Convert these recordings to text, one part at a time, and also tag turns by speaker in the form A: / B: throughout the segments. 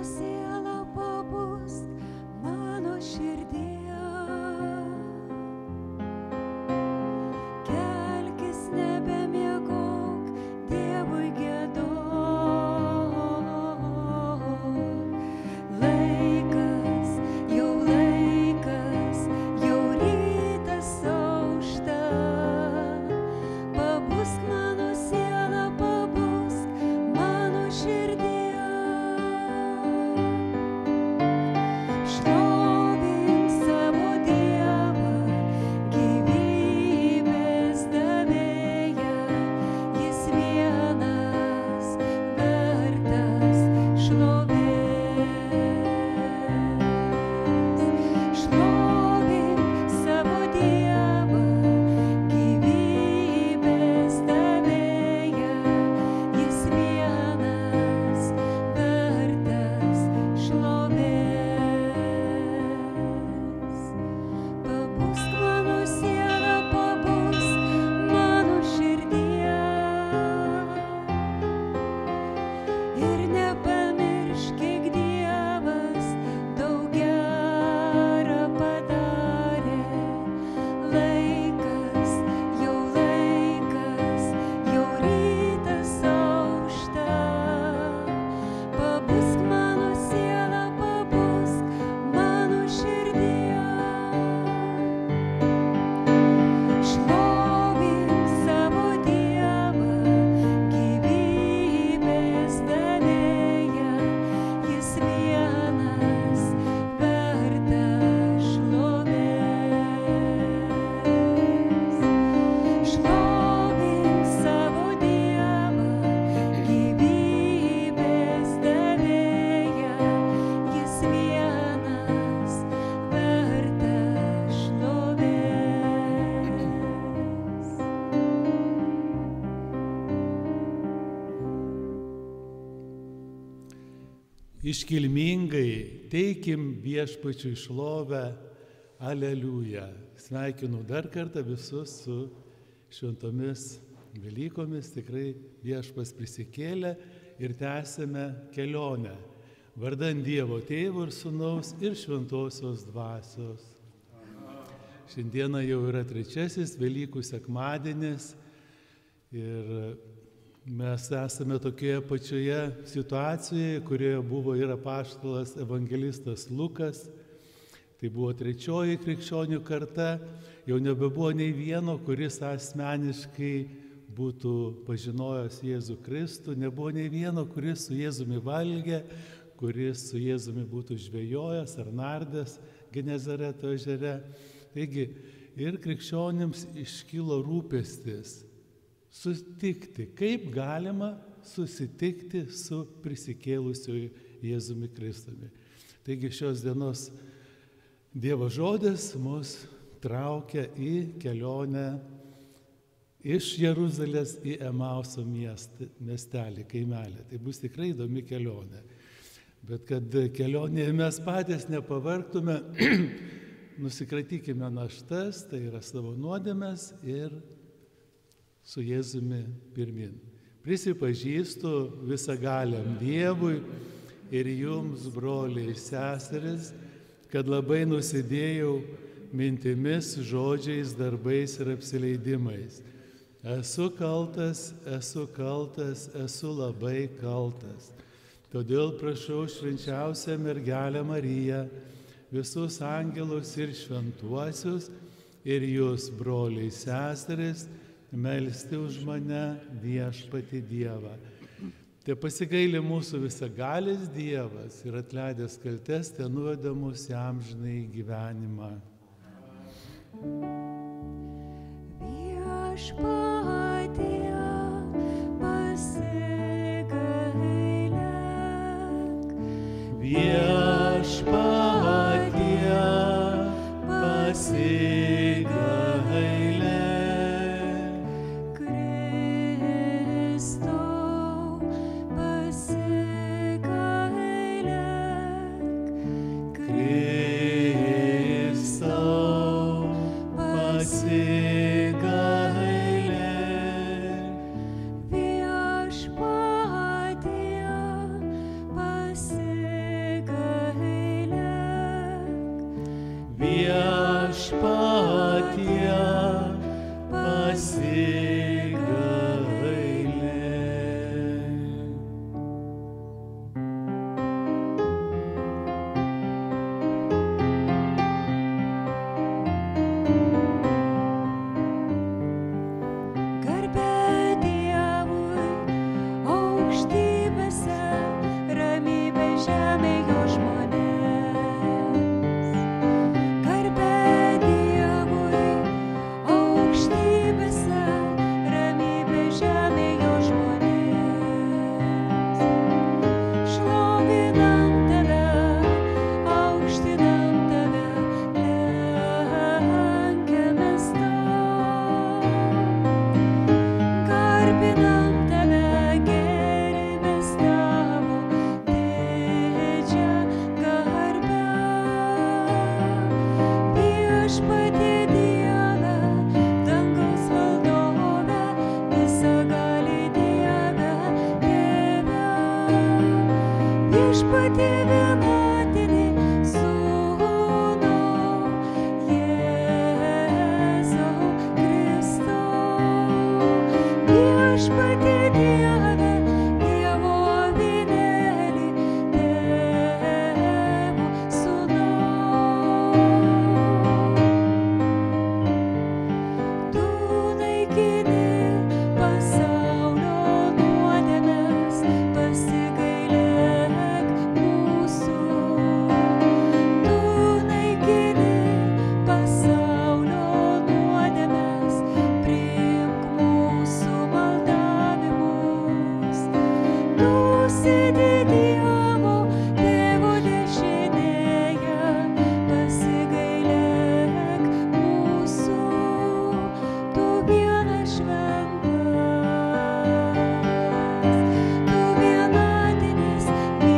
A: siela pabusk mano širdie. Kelkis nebemiegok, Dievui giedok. Laikas, jau rytas aušta. Pabusk mano siela, pabusk mano širdie. Šlovink savo Dievą, gyvybės davėją, jis vienas vertas šlovės. Šlovink savo Dievą, gyvybės davėją, jis vienas vertas šlovės. Pabusk mano siela, pabusk mano širdie. Ir nepamiršk, kiek Dievas daug gera padarė. Laikas, jau rytas aušta. Pabusk mano siela, pabusk mano širdie. Šlovink savo Dievą, gyvybės davėją, jis vienas vertas šlovės. Šlovink savo Dievą, gyvybės davėją, jis vienas vertas šlovės.
B: Iškilmingai teikim Viešpačiui šlovę. Aleliuja. Sveikinu dar kartą visus su šventomis Velykomis. Tikrai Viešpats prisikėlė ir tęsime kelionę. Vardan Dievo Tėvo ir Sūnaus ir Šventosios Dvasios. Šiandieną jau yra trečiasis Velykų sekmadienis ir mes esame tokioje pačioje situacijoje, kurioje buvo ir apaštalas evangelistas Lukas. Tai buvo trečioji krikščionių karta, jau nebebuvo nei vieno, kuris asmeniškai būtų pažinojęs Jėzų Kristų, nebuvo nei vieno, kuris su Jėzumi valgė, kuris su Jėzumi būtų žvejojęs ar nardęs Genezareto ežere. Taigi ir krikščionims iškilo rūpestis sutikti, kaip galima susitikti su prisikėlusiu Jėzumi Kristumi. Taigi šios dienos Dievo žodis mus traukia į kelionę iš Jeruzalės į Emauso miestelį, kaimelį. Tai bus tikrai įdomi kelionė. Bet kad kelionėje mes patys nepavargtume, nusikratykime naštas, tai yra savo nuodėmes ir su Jėzumi pirmin. Prisipažįstu visagaliam Dievui ir jums, broliai, seseris, kad labai nusidėjau mintimis, žodžiais, darbais ir apsileidimais. Esu kaltas, esu labai kaltas. Todėl prašau švenčiausią mergelę Mariją, visus angelus ir šventuosius ir jūs, broliai, seseris, melsti už mane Viešpatį Dievą. Te pasigaili mūsų visagalis Dievas ir atleidęs kaltes, te nuveda mus į amžinąjį gyvenimą.
A: Viešpatie, pasigailėk.
B: Viešpatie, pasigailėk.
A: Kristau, pasigailėk.
B: Kristau, pasigailėk.
A: Viešpatie, pasigailėk.
B: viešpatie pasigailėk.
A: Garbė Dievui aukštybėse, ramybė žemėje žmonėms. Garbė Dievui aukštybėse, ramybė žemėje žmonėms. Šlovinam tave, aukštinam tave, lenkiamės tau. Garbinam tave, gėrimės tavo didžią garbę. Viešpatie Dieve, dangaus valdove, visagali Dieve, Tėve. Viešpatie vienatinį Sūnau, Jėzau Kristau. Viešpatie Dieve, Dievo avinėli, Tėvo Sūnau. Tu naikini pasaulio nuodėmes, pasigailėk mūsų. Tu naikini pasaulio nuodėmes, priimk mūsų maldavimus. Tu sėdi Dievo Tėvo dešinėje, pasigailėk mūsų. Tu vienas šventas, tu vienatinis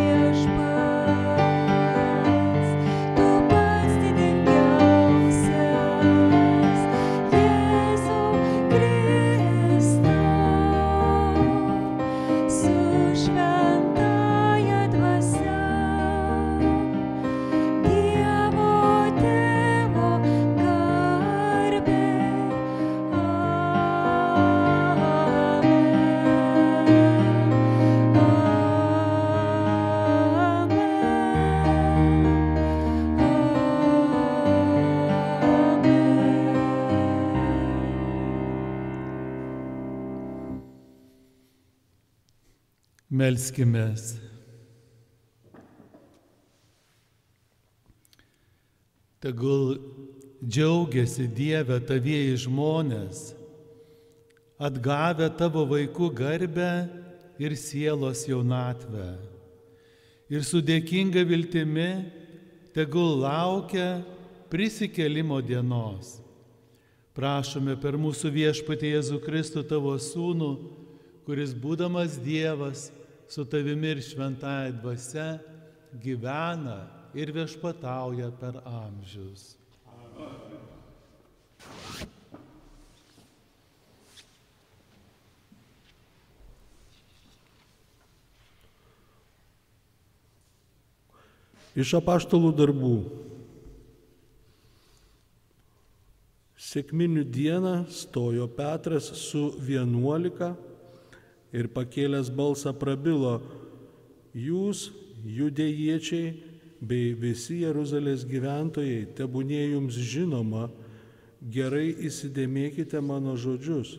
A: viešpats, tu pats didingiausias, Jėzau Kristau, su šventąja dvasia, Dievo Tėvo garbė.
B: Melskimės. Tegul džiaugiasi Dieve tavieji žmonės, atgavę tavo vaikų garbę ir sielos jaunatvę. Ir su dėkinga viltimi tegul laukia prisikėlimo dienos. Prašome per mūsų viešpatį Jėzų Kristų tavo sūnų, kuris būdamas Dievas su tavimi ir šventąja dvasia gyvena ir viešpatauja per amžius.
C: Iš apaštalų darbų. Sekminių dieną stojo Petras su 11 ir pakėlęs balsą prabilo: jūs, judėjiečiai, bei visi Jeruzalės gyventojai, tebūnie jums žinoma, gerai įsidėmėkite mano žodžius.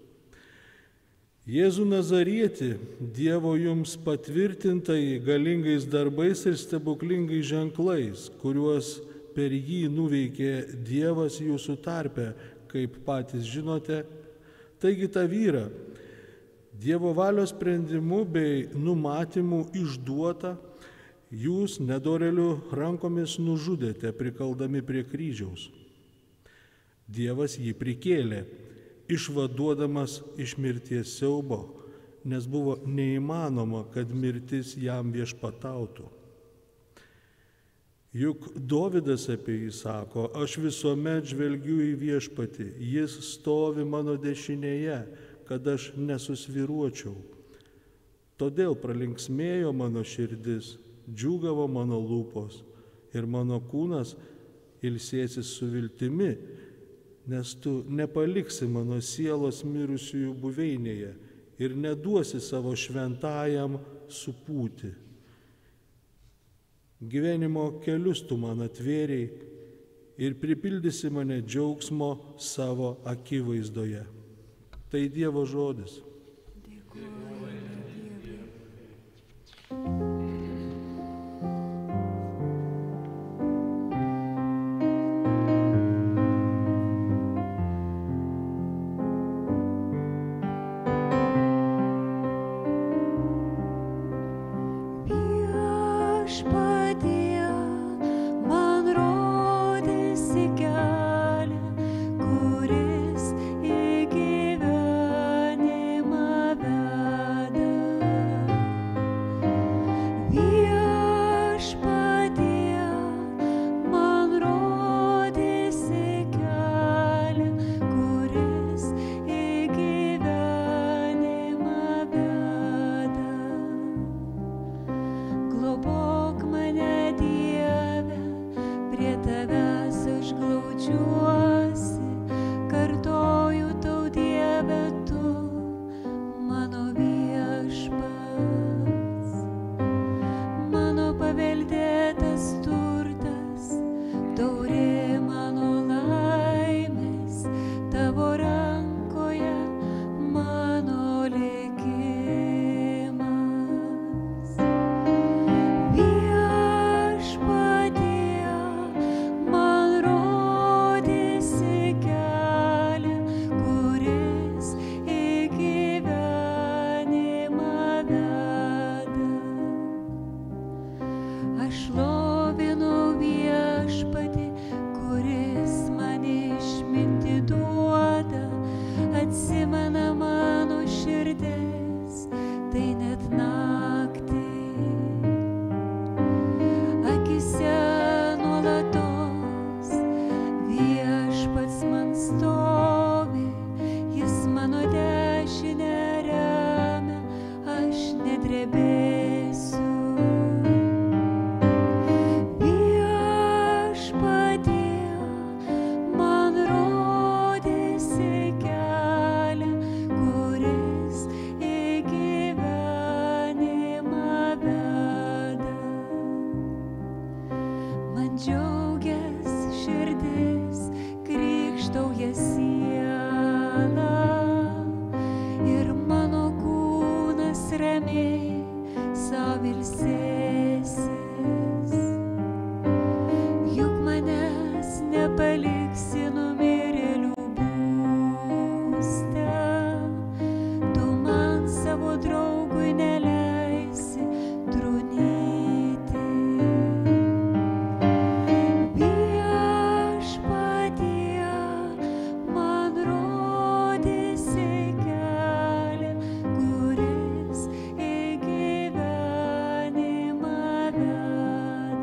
C: Jėzų Nazarietį, Dievo jums patvirtintai galingais darbais ir stebuklingais ženklais, kuriuos per jį nuveikė Dievas jūsų tarpe, kaip patys žinote, taigi tą vyrą, Dievo valios sprendimu bei numatymu išduota, jūs nedorelių rankomis nužudėte, prikaldami prie kryžiaus. Dievas jį prikėlė, išvaduodamas iš mirties siaubo, nes buvo neįmanoma, kad mirtis jam viešpatautų. Juk Dovydas apie jį sako: aš visuomet žvelgiu į viešpatį, jis stovi mano dešinėje, kad aš nesusvyruočiau. Todėl pralinksmėjo mano širdis, džiūgavo mano lūpos ir mano kūnas ilsėsis su viltimi, nes tu nepaliksi mano sielos mirusiųjų buveinėje ir neduosi savo šventajam supūti. Gyvenimo kelius tu man atvėrei ir pripildysi mane džiaugsmo savo akivaizdoje. Tai Dievo žodis.
A: Viešpatie, man rodėsi kelią, kuris į gyvenimą veda. Viešpatie, man rodėsi kelią, kuris į gyvenimą veda. Globok mane, Dieve, prie tavęs aš glaudžiuosi, kartoju tau, Dieve, tu mano viešpats, mano paveldėtas turtas, taurė mano laimės, tavo rankoje mano likimas. Viešpatie, man rodėsi kelią, kuris į gyvenimą veda. Aš šlovinau Viešpatį, kuris man išmintį duoda, atsimena mano širdis, tai net naktį. Akise nuolatos Viešpats man stovi, jis mano dešinę remia, aš nedrebėsiu. Viešpatie, man rodėsi kelią, kuris į gyvenimą veda. Man džiaugias širdis, krykštauja siela ir mano kūnas ramiai sau ilsėsis. Juk manęs nepaliksi numirėlių būste, tu man savo draugui neleisi trūnyti. Viešpatie, man rodėsi kelią, kuris į gyvenimą veda.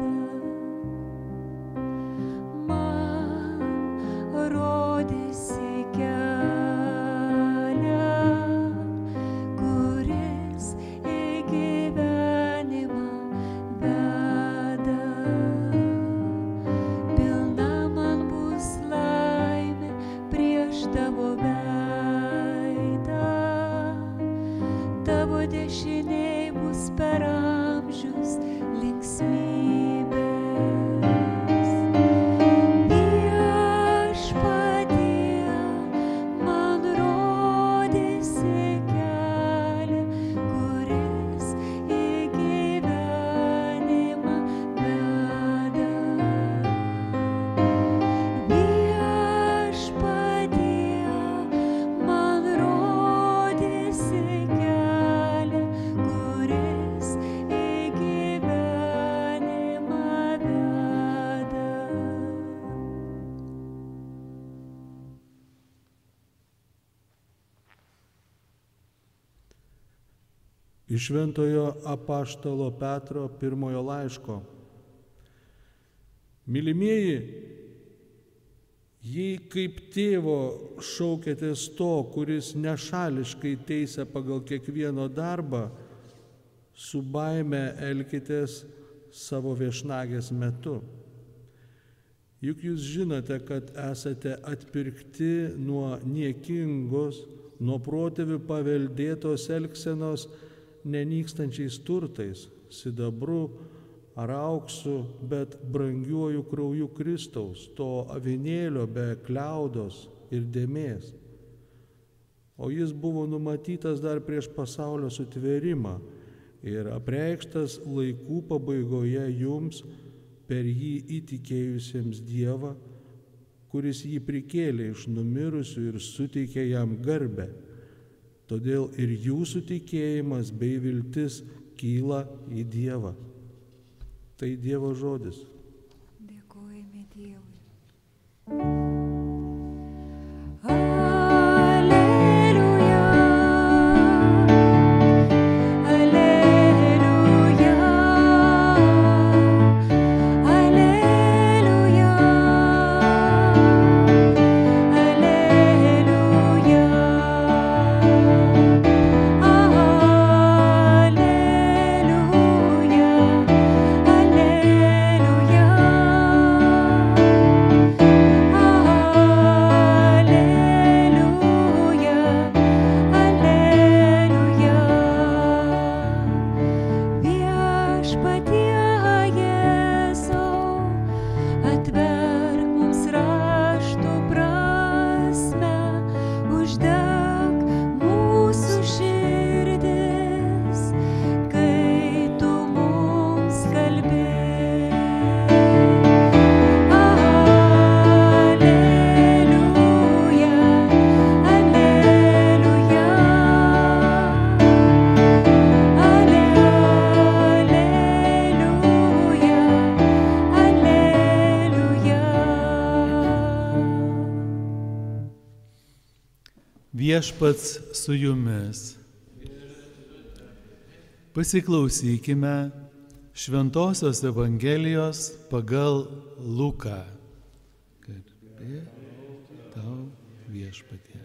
A: Man rodėsi kelią, kuris į gyvenimą veda. Pilna man bus laimė prieš tavo veidą, tavo dešinėj bus per amžius linksmybės. Viešpatie, man rodėsi kelią, kuris į gyvenimą veda. Viešpatie, man rodėsi kelią, kuris į gyvenimą veda.
C: Iš Šventojo apaštalo Petro pirmojo laiško. Mylimieji, jei kaip tėvo šaukėtės to, kuris nešališkai teisia pagal kiekvieno darbą, su baime elkitės savo viešnagės metu. Juk jūs žinote, kad esate atpirkti nuo niekingos, nuo protėvių paveldėtos elgsenos nenykstančiais turtais, sidabru ar auksu, bet brangiuoju krauju Kristaus, to avinėlio be kliaudos ir dėmės. O jis buvo numatytas dar prieš pasaulio sutvėrimą ir apreikštas laikų pabaigoje jums, per jį įtikėjusiems Dievą, kuris jį prikėlė iš numirusių ir suteikė jam garbę. Todėl ir jūsų tikėjimas bei viltis kyla į Dievą. Tai Dievo žodis.
A: Dėkojame Dievui.
B: Viešpats su jumis. Pasiklausykime Šventosios Evangelijos pagal Luką. Garbė tau, Viešpatie.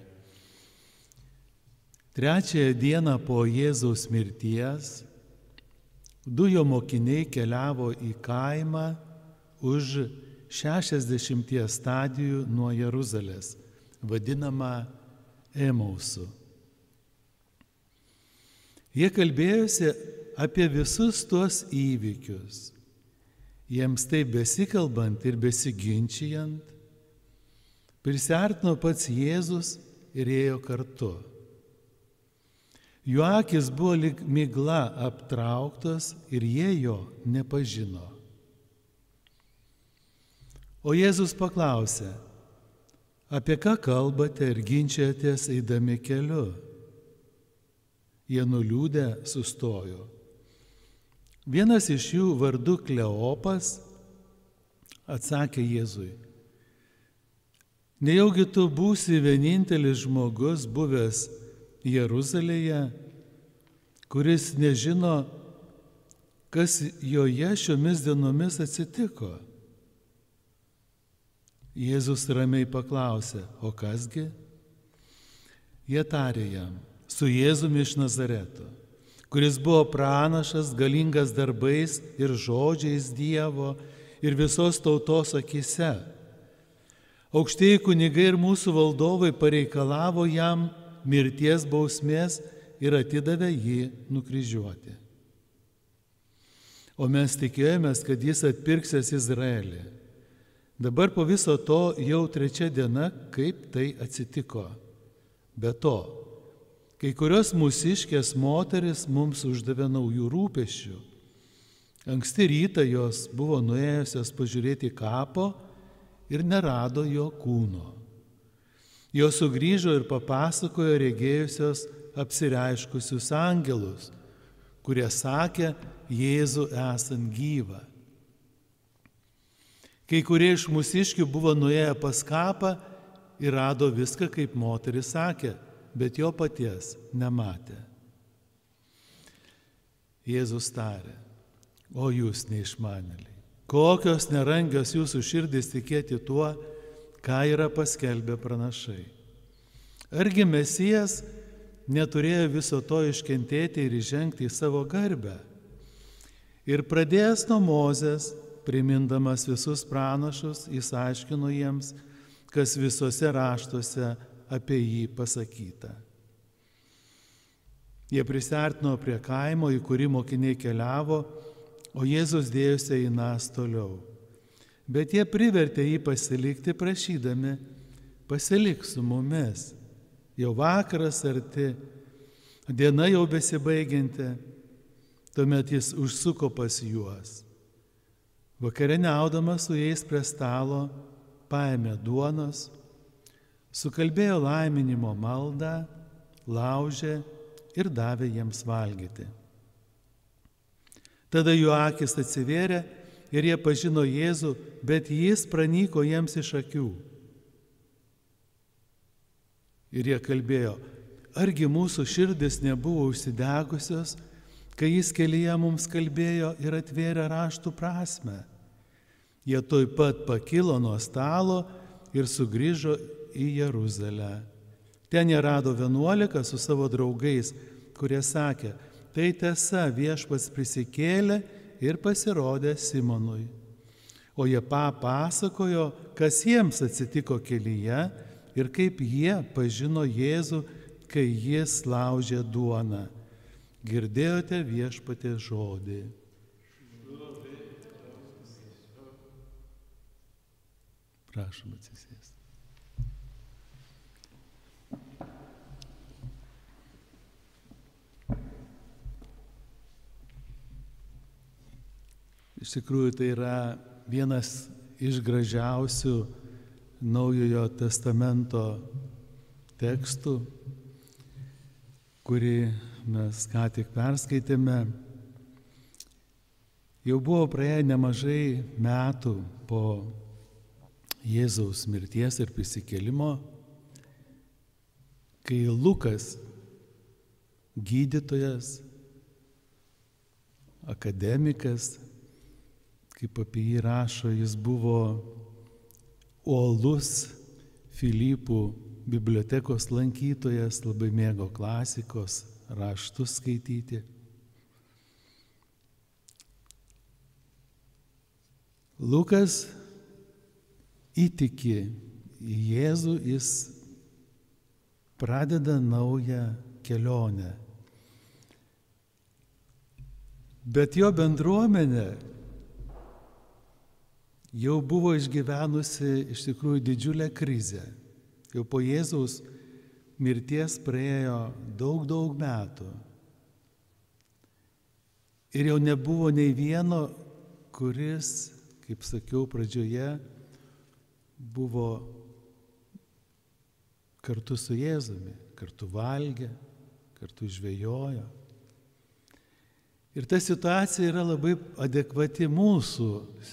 B: Trečiąją dieną po Jėzaus mirties du jo mokiniai keliavo į kaimą už 60 stadijų nuo Jeruzalės, vadinamą Emausu. Jie kalbėjosi apie visus tuos įvykius. Jiems taip besikalbant ir besiginčijant, prisiartino pats Jėzus ir ėjo kartu. Jų akis buvo lyg migla aptrauktos ir jie jo nepažino. O Jėzus paklausė, apie ką kalbate ir ginčiatės eidami keliu? Jie nuliūdę sustojo. Vienas iš jų vardu Kleopas atsakė Jėzui, nejaugi tu būsi vienintelis žmogus buvęs Jeruzalėje, kuris nežino, kas joje šiomis dienomis atsitiko. Jėzus ramiai paklausė, o kasgi? Jie tarė jam, su Jėzumi iš Nazareto, kuris buvo pranašas, galingas darbais ir žodžiais Dievo ir visos tautos akyse. Aukštieji kunigai ir mūsų valdovai pareikalavo jam mirties bausmės ir atidavė jį nukryžiuoti. O mes tikėjomės, kad jis atpirksės Izraelį. Dabar po viso to jau 3 diena, kaip tai atsitiko. Be to, kai kurios mūsiškės moteris mums uždavė naujų rūpesčių. Anksti rytą jos buvo nuėjusios pažiūrėti kapo ir nerado jo kūno. Jos sugrįžo ir papasakojo regėjusios apsireiškusius angelus, kurie sakė Jėzų esant gyvą. Kai kurie iš mūsiškių buvo nuėję pas kapą ir rado viską, kaip moteris sakė, bet jo paties nematė. Jėzus tarė, o jūs neišmanėliai, kokios nerangios jūsų širdys tikėti tuo, ką yra paskelbę pranašai. Argi Mesijas neturėjo viso to iškentėti ir įžengti į savo garbę? Ir pradėjęs nuo Mozės primindamas visus pranašus, jis aiškino jiems, kas visuose raštuose apie jį pasakyta. Jie prisiartino prie kaimo, į kurį mokiniai keliavo, o Jėzus dėjosi einas toliau. Bet jie privertė jį pasilikti, prašydami, pasilik su mumis. Jau vakaras arti, diena jau besibaigianti, tuomet jis užsuko pas juos. Vakarieniaudamas su jais prie stalo, paėmė duonos, sukalbėjo laiminimo maldą, laužė ir davė jiems valgyti. Tada jų akis atsivėrė ir jie pažino Jėzų, bet jis pranyko jiems iš akių. Ir jie kalbėjo, argi mūsų širdis nebuvo užsidegusios, kai jis kelyje mums kalbėjo ir atvėrė raštų prasmę. Jie tuoj pat pakilo nuo stalo ir sugrįžo į Jeruzalę. Ten jie rado 11 su savo draugais, kurie sakė, tai tiesa, Viešpats prisikėlė ir pasirodė Simonui. O jie pasakojo, kas jiems atsitiko kelyje ir kaip jie pažino Jėzų, kai jis laužė duoną. Girdėjote Viešpaties žodį. Prašom atsisėsti. Iš tikrųjų, tai yra vienas iš gražiausių Naujojo testamento tekstų, kurį mes ką tik perskaitėme. Jau buvo praėję nemažai metų po Jėzaus mirties ir prisikėlimo, kai Lukas, gydytojas, akademikas, kaip apie jį rašo, jis buvo uolus Filipų bibliotekos lankytojas, labai mėgo klasikos, raštus skaityti. Lukas įtiki į Jėzų, jis pradeda naują kelionę. Bet jo bendruomenė jau buvo išgyvenusi iš tikrųjų didžiulę krizę. Jau po Jėzaus mirties praėjo daug metų. Ir jau nebuvo nei vieno, kuris, kaip sakiau pradžioje, buvo kartu su Jėzumi, kartu valgė, kartu žvejojo. Ir ta situacija yra labai adekvati mūsų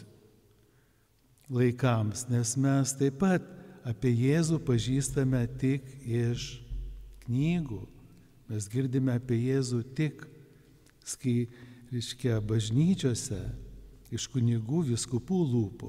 B: laikams, nes mes taip pat apie Jėzų pažįstame tik iš knygų. Mes girdime apie Jėzų tik, bažnyčiose, iš kunigų, vyskupų lūpų.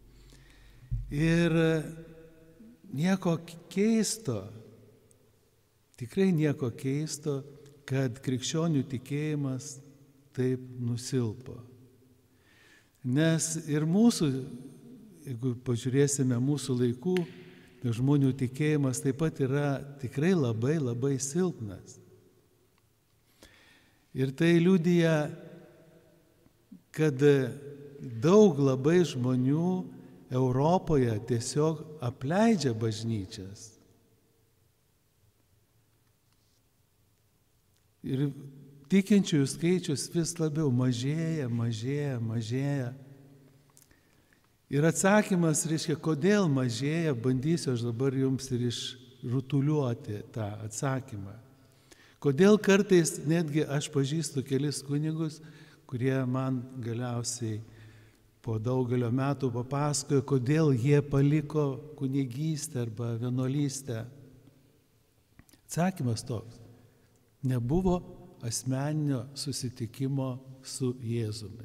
B: Ir nieko keisto, tikrai nieko keisto, kad krikščionių tikėjimas taip nusilpo. Nes ir mūsų, jeigu pažiūrėsime mūsų laikų, žmonių tikėjimas taip pat yra tikrai labai silpnas. Ir tai liudija, kad daug labai žmonių Europoje tiesiog apleidžia bažnyčias. Ir tikinčiųjų skaičius vis labiau mažėja. Ir atsakymas, reiškia, kodėl mažėja, bandysiu aš dabar jums ir išrutuliuoti tą atsakymą. Kodėl kartais netgi aš pažįstu kelis kunigus, kurie man galiausiai po daugelio metų papasakojo, kodėl jie paliko kunigystę arba vienuolystę. Atsakymas toks: nebuvo asmeninio susitikimo su Jėzumi.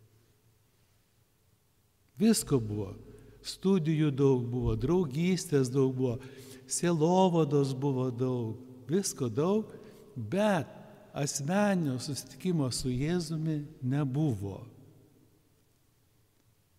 B: Visko buvo. Studijų daug buvo, draugystės daug buvo, sielovados buvo daug, visko daug, bet asmeninio susitikimo su Jėzumi nebuvo.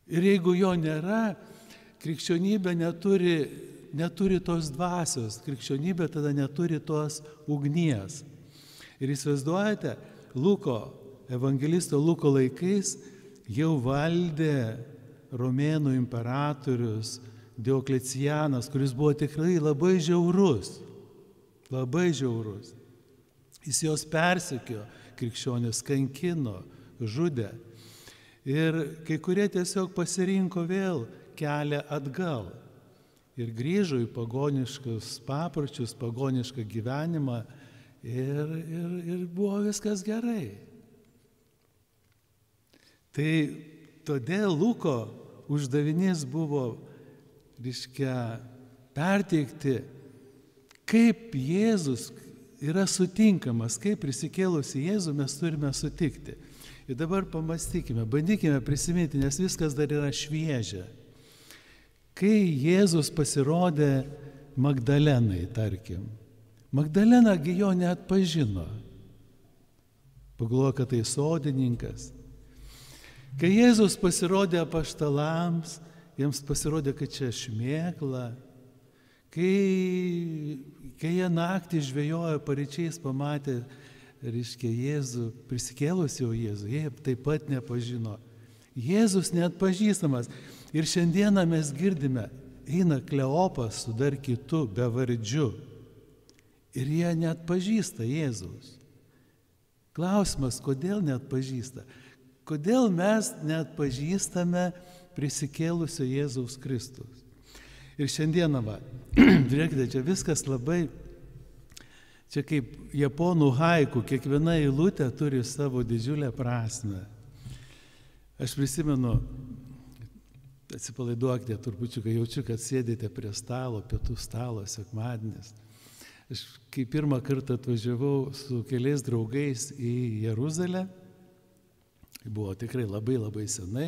B: Ir jeigu jo nėra, krikščionybė neturi tos dvasios, krikščionybė tada neturi tos ugnies. Ir įsivaizduojate, evangelisto Luko laikais jau valdė Romėnų imperatorius Dioklecianas, kuris buvo tikrai labai žiaurus. Labai žiaurus. Jis jos persekiojo, krikščionis kankino, žudė. Ir kai kurie tiesiog pasirinko vėl kelią atgal. Ir grįžo į pagoniškus papročius, pagonišką gyvenimą ir buvo viskas gerai. Tai todėl Luko uždavinys buvo, perteikti, kaip Jėzus yra sutinkamas, kaip prisikėlusi Jėzų mes turime sutikti. Ir dabar pamastykime, bandykime prisiminti, nes viskas dar yra šviežia. Kai Jėzus pasirodė Magdalenai, tarkim, Magdalena jo neatpažino. Pagalvojo, kad tai sodininkas. Kai Jėzus pasirodė apaštalams, jiems pasirodė, kad čia šmėkla. Kai jie naktį žvejojo paryčiais, pamatė, Jėzų, prisikėlus jau Jėzų, jie taip pat nepažino. Jėzus neatpažįstamas. Ir šiandieną mes girdime, eina Kleopas su dar kitu bevardžiu. Ir jie neatpažįsta Jėzaus. Klausimas, kodėl neatpažįsta? Kodėl mes neatpažįstame prisikėlusio Jėzaus Kristaus? Ir šiandieną, žiūrėkite, čia viskas labai, čia kaip japonų haiku, kiekviena eilutė turi savo didžiulę prasmę. Aš prisimenu, atsipalaiduokite, turbučiuką jaučiu, kad sėdite prie stalo, pietų stalo, sekmadienis. Aš kai pirmą kartą atvažiavau su keliais draugais į Jeruzalę, buvo tikrai labai labai senai,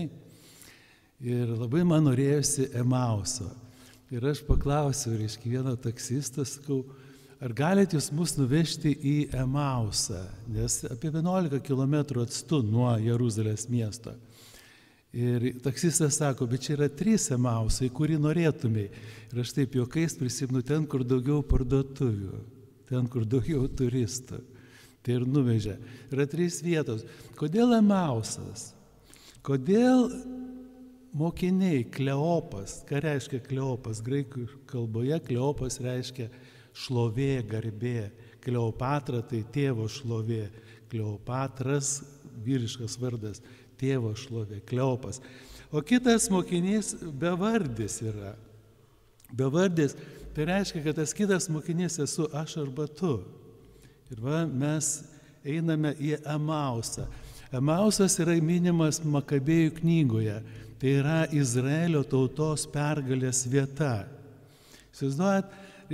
B: ir labai man norėjosi Emauso. Ir aš paklausiau, vieną taksistą, sakau, ar galite jūs mus nuvežti į Emausą, nes apie 11 km atstu nuo Jeruzalės miesto. Ir taksistas sako, bet čia yra 3 Emausai, kurį norėtumai. Ir aš taip juokais prisimenu ten, kur daugiau parduotuvių, ten, kur daugiau turistų. Tai ir nuvežė. Yra 3 vietos. Kodėl Emausas? Kodėl mokiniai Kleopas? Ką reiškia Kleopas? Graikų kalboje Kleopas reiškia šlovė, garbė. Kleopatra tai tėvo šlovė. Kleopatras, vyriškas vardas, tėvo šlovė, Kleopas. O kitas mokinys bevardis yra. Bevardis tai reiškia, kad tas kitas mokinys esu aš arba tu. Ir mes einame į Emausą. Emausas yra minimas Makabėjų knygoje. Tai yra Izraelio tautos pergalės vieta. Įsivaizduojat,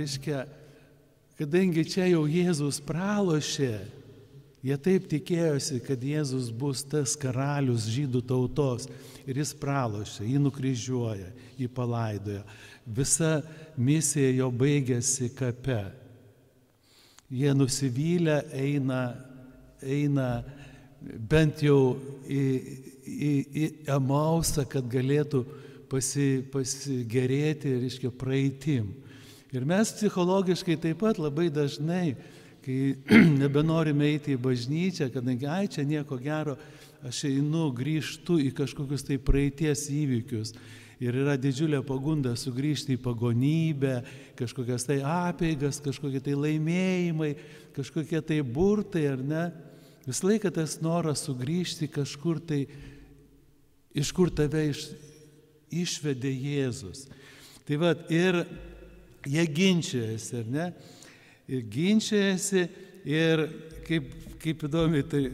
B: kadangi čia jau Jėzus pralošė, jie taip tikėjosi, kad Jėzus bus tas karalius žydų tautos. Ir jis pralošė, jį nukryžiuoja, jį palaidoja. Visa misija jo baigėsi kape. Jie nusivylę eina bent jau į Emausą, kad galėtų pasigerėti, praeitim. Ir mes psichologiškai taip pat labai dažnai, kai nebenorime eiti į bažnyčią, kadangi, čia nieko gero, aš grįžtu į kažkokius tai praeities įvykius. Ir yra didžiulė pagunda sugrįžti į pagonybę, kažkokias tai apeigas, kažkokie tai laimėjimai, kažkokie tai burtai, ar ne? Visą laiką tas noras sugrįžti kažkur tai, iš kur tave išvedė Jėzus. Tai ir jie ginčiasi, ar ne? Ir ginčiasi ir kaip įdomi, tai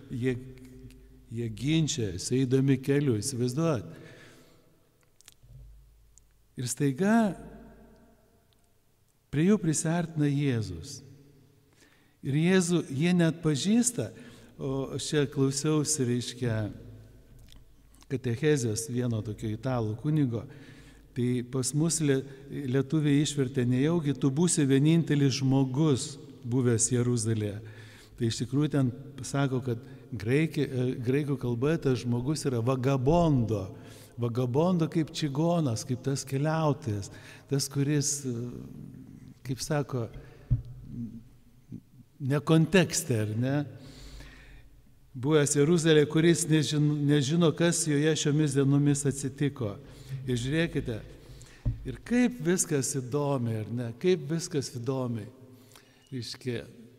B: jie ginčiasi, eidami keliu, įsivaizduojat. Ir staiga prie jų prisiartina Jėzus. Ir Jėzų jie net pažįsta, o aš čia klausiausi, katechezės vieno tokio italų kunigo, tai pas mus lietuviai išvertė, nejaugi tu būsi vienintelis žmogus buvęs Jeruzalėje. Tai iš tikrųjų ten sako, kad graikų kalba tas žmogus yra vagabondo. vagabondo kaip čigonas, kaip tas keliautojas, tas, kuris, kaip sako, ne kontekste, ar ne? Buvęs Jeruzalėje, kuris nežino, kas joje šiomis dienomis atsitiko. Ir žiūrėkite, ir kaip viskas įdomiai, ar ne? Kaip viskas įdomiai. Reiškia,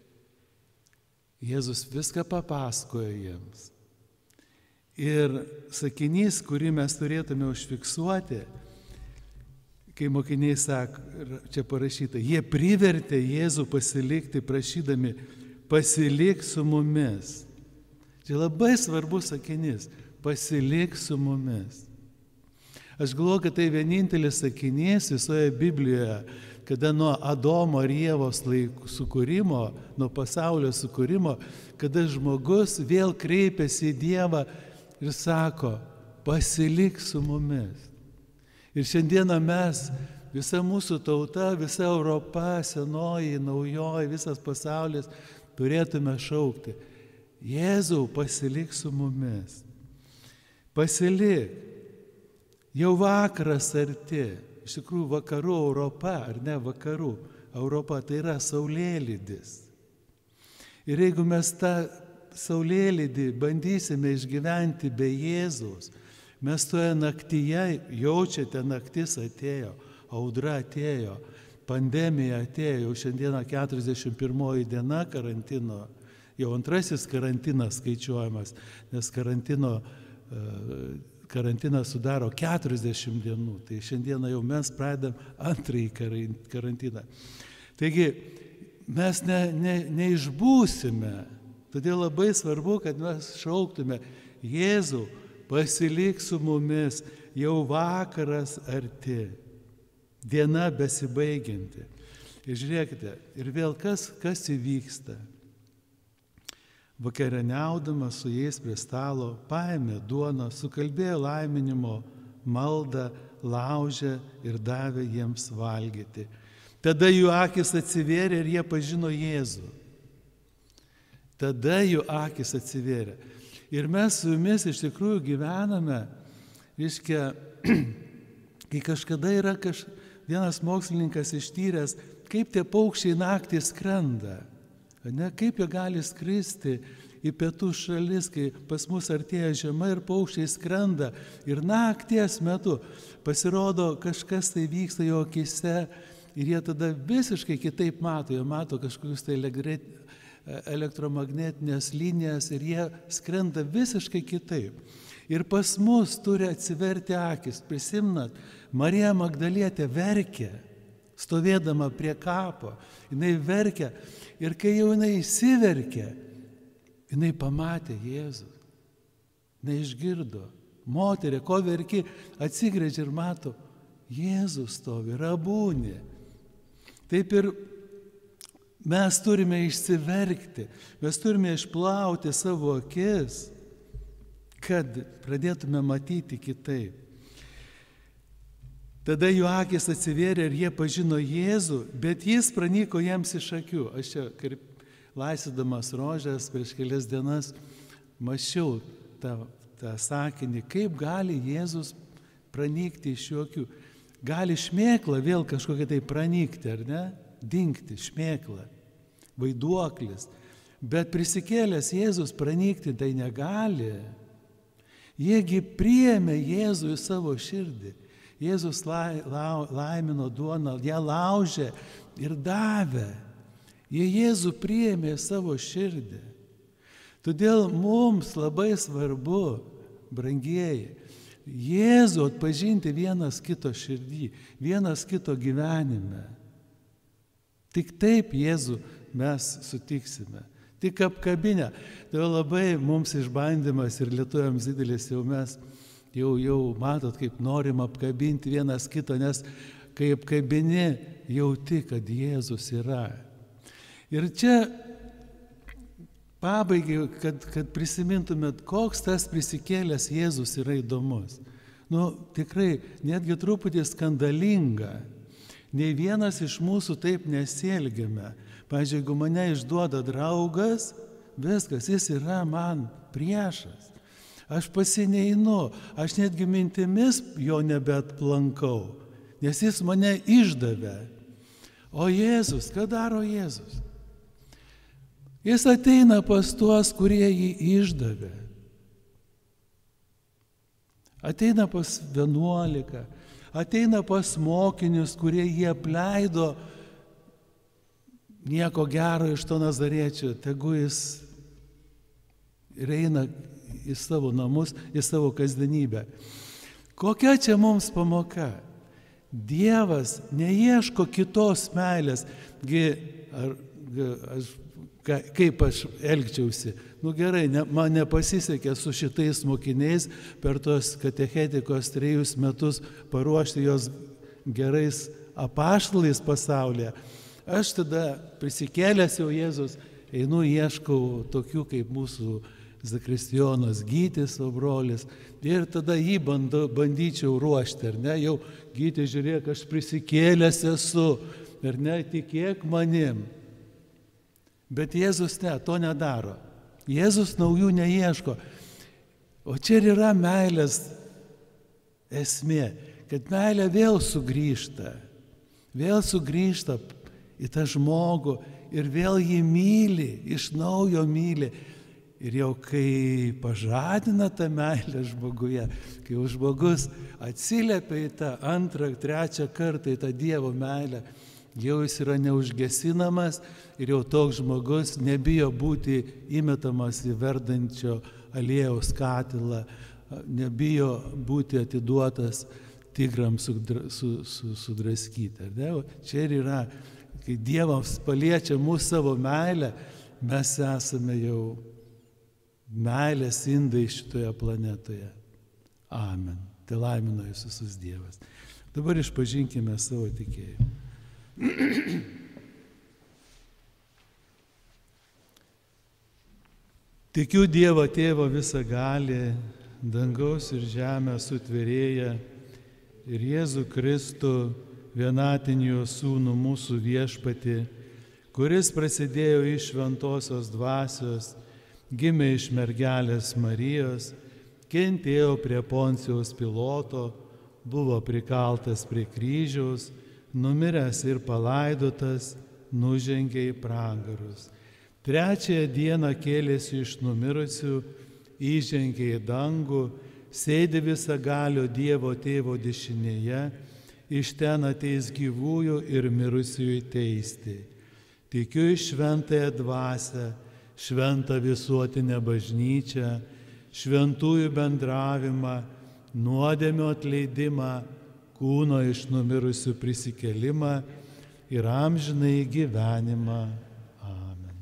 B: Jėzus viską papasakojo jiems. Ir sakinys, kurį mes turėtume užfiksuoti, kai mokiniai sako, čia parašyta, jie privertė Jėzų pasilikti, prašydami, pasilik su mumis. Čia labai svarbus sakinys, pasilik su mumis. Aš galvoju, kad tai vienintelis sakinys visoje Biblijoje, kada nuo Adomo ir Ievos laikų sukūrimo, nuo pasaulio sukūrimo, kada žmogus vėl kreipiasi į Dievą ir sako, pasilik su mumis. Ir šiandieną mes, visa mūsų tauta, visa Europa, senoji, naujoji, visas pasaulis, turėtume šaukti, Jėzau, pasilik su mumis. Pasilik. Jau vakaras arti. Iš tikrųjų, vakarų Europa, ar ne vakarų Europa, tai yra saulėlydis. Ir jeigu mes tą saulėlydį bandysime išgyventi be Jėzaus, mes toje naktyje, jaučiate, naktis atėjo, audra atėjo, pandemija atėjo, jau šiandieną 41 diena karantino, jau antrasis karantinas skaičiuojamas, nes karantinas sudaro 40 dienų, tai šiandieną jau mes pradedam antrąjį karantiną. Taigi mes neišbūsime, todėl labai svarbu, kad mes šauktume, Jėzau, pasilik su mumis, jau vakaras arti, diena besibaigianti. Ir žiūrėkite, ir vėl kas įvyksta. Vakarieniaudamas su jais prie stalo, paėmė duoną, sukalbėjo laiminimo maldą, laužė ir davė jiems valgyti. Tada jų akis atsivėrė ir jie pažino Jėzų. Tada jų akis atsivėrė. Ir mes su jumis iš tikrųjų gyvename, reiškia, kai kažkada yra vienas mokslininkas ištyręs, kaip tie paukščiai naktį skrenda. Ne, kaip jie gali skristi į pietų šalis, kai pas mus artėja žiema ir paukščiai skrenda. Ir nakties metu pasirodo kažkas tai vyksta jo akise ir jie tada visiškai kitaip mato. Jie mato kažkokius tai elektromagnetinės linijas ir jie skrenda visiškai kitaip. Ir pas mus turi atsiverti akis. Prisimnat, Marija Magdalietė verkė, stovėdama prie kapo. Jinai verkė. Ir kai jau jinai įsiverkė, jinai pamatė Jėzų. Jinai išgirdo. Moterė, ko verki, atsigręžia ir mato, Jėzus stovi, Rabūnė. Taip ir mes turime išsiverkti, mes turime išplauti savo akis, kad pradėtume matyti kitaip. Tada jų akis atsivėrė ir jie pažino Jėzų, bet jis pranyko jiems iš akių. Aš čia, kaip laistydamas rožės prieš kelias dienas, mačiau tą sakinį, kaip gali Jėzus pranykti iš jų akių. Gali šmėkla vėl kažkokia tai pranykti, ar ne? Dingti, šmėkla, vaiduoklis. Bet prisikėlęs Jėzus pranykti tai negali. Jiegi priėmė Jėzų į savo širdį. Jėzus laimino duoną, ją laužė ir davė. Jie Jėzų priėmė savo širdį. Todėl mums labai svarbu, brangieji, Jėzų atpažinti vienas kito širdį, vienas kito gyvenime. Tik taip Jėzų mes sutiksime. Tik apkabinę. Tai labai mums išbandymas ir lietuviams didelis jau mes jau matot, kaip norim apkabinti vienas kito, nes kai apkabini, jauti, kad Jėzus yra. Ir čia pabaigai, kad prisimintumėt, koks tas prisikėlęs Jėzus yra įdomus. Tikrai, netgi truputį skandalinga. Nei vienas iš mūsų taip nesielgiame. Pavyzdžiui, jeigu mane išduoda draugas, viskas, jis yra man priešas. Aš pasineinu, aš netgi mintimis jo nebeatplankau, nes jis mane išdavė. O Jėzus, ką daro Jėzus? Jis ateina pas tuos, kurie jį išdavė. Ateina pas 11, ateina pas mokinius, kurie jį apleido. Nieko gero iš to Nazariečio, tegu jis ir eina į savo namus, į savo kasdienybę. Kokia čia mums pamoka? Dievas neieško kitos meilės. Kaip aš elgčiausi? Gerai, man nepasisekė su šitais mokiniais per tos katechetikos 3 metus paruošti jos gerais apaštalais pasaulyje. Aš tada prisikėlęs jau Jėzus, einu ieškau tokių kaip mūsų Zakristijonas Gytis, o brolis, ir tada jį bandyčiau ruošti, ar ne, jau Gyti, žiūrėk, aš prisikėlęs esu, ar ne, tikėk manim. Bet Jėzus to nedaro. Jėzus naujų neieško. O čia ir yra meilės esmė, kad meilė vėl sugrįžta į tą žmogų ir vėl jį myli, iš naujo myli. Ir jau kai pažadina tą meilę žmoguje, kai jau žmogus atsiliepia į tą 2, 3 kartą į tą Dievo meilę, jau jis yra neužgesinamas ir jau toks žmogus nebijo būti įmetamas į verdančio aliejaus katilą, nebijo būti atiduotas tigrams sudraskyti. Čia ir yra, kai Dievas paliečia mūsų savo meilę, mes esame jau meilės indai šitoje planetoje. Amen. Tai laimino jūs visus Dievas. Dabar išpažinkime savo tikėjimą. Tikiu Dievą Tėvą visagalį, dangaus ir žemę sutvėrėją ir Jėzų Kristų, vienatinį jo Sūnų mūsų viešpatį, kuris prasidėjo iš šventosios dvasios, gimė iš mergelės Marijos, kentėjo prie Poncijaus Piloto, buvo prikaltas prie kryžiaus, numiręs ir palaidotas, nužengė į pragarus. 3 dieną kėlėsi iš numirusių, įžengė į dangų, sėdi visagalio Dievo Tėvo dešinėje, iš ten ateis gyvųjų ir mirusiųjų teisti. Tikiu į šventąją dvasią, šventą visuotinę bažnyčią, šventųjų bendravimą, nuodėmių atleidimą, kūno iš numirusių prisikėlimą ir amžinąjį gyvenimą. Amen.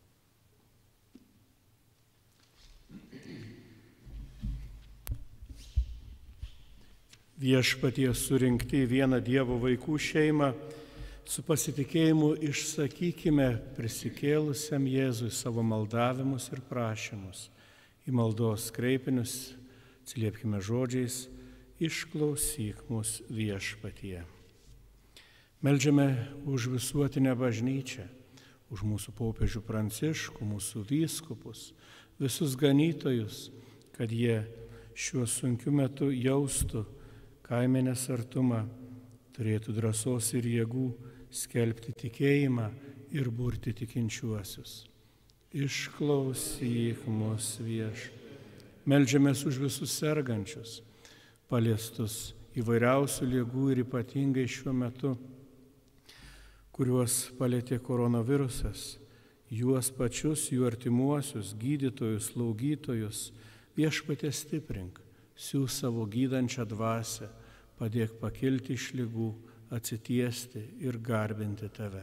D: Viešpatie surinkti į vieną Dievo vaikų šeimą, su pasitikėjimu išsakykime prisikėlusiam Jėzui savo maldavimus ir prašymus. Į maldos kreipinius atsiliepkime žodžiais: išklausyk mus Viešpatie. Meldžiame už visuotinę bažnyčią, už mūsų popiežių Pranciškų, mūsų vyskupus, visus ganytojus, kad jie šiuo sunkiu metu jaustų kaimenės artumą, turėtų drąsos ir jėgų skelbti tikėjimą ir burti tikinčiuosius. Išklausyk mus Viešpatie. Meldžiamės už visus sergančius, paliestus įvairiausių ligų ir ypatingai šiuo metu, kuriuos palėtė koronavirusas, juos pačius, jų artimuosius, gydytojus, slaugytojus. Viešpatie stiprink, siūs savo gydančią dvasią, padėk pakilti iš ligų, atsitiesti ir garbinti tave.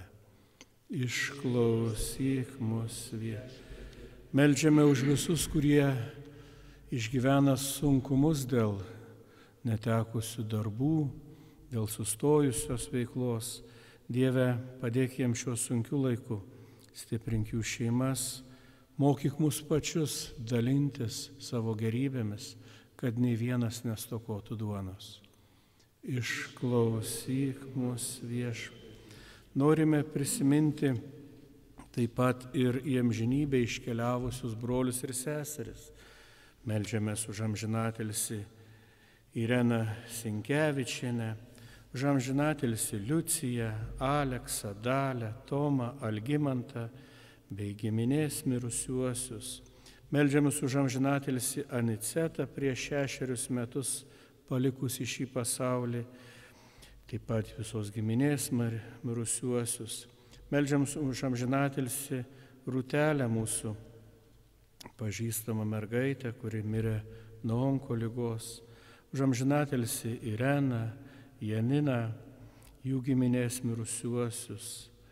D: Išklausyk mus Viešpatie. Meldžiame už visus, kurie išgyvena sunkumus dėl netekusių darbų, dėl sustojusios veiklos. Dieve, padėk jiems šiuo sunkiu laiku, stiprink jų šeimas, mokyk mus pačius dalintis savo gerybėmis, kad nei vienas nestokotų duonos. Išklausyk mus Viešpatie. Norime prisiminti taip pat ir į amžinybę iškeliavusius brolius ir seseris. Meldžiamės už amžinatilsį Ireną Sinkevičienę, už amžinatilsį Liuciją, Aleksą, Dalę, Tomą, Algimantą bei giminės mirusiuosius. Meldžiamės už amžinatilsį Anicetą prieš 6 metus palikusi šį pasaulį, taip pat visos giminės mirusiuosius. Meldžiamės už amžinatilsį Rūtelę, mūsų pažįstamą mergaitę, kuri mirė nuo onkoligos, už amžinatilsį Ireną, Janiną, jų giminės mirusiuosius.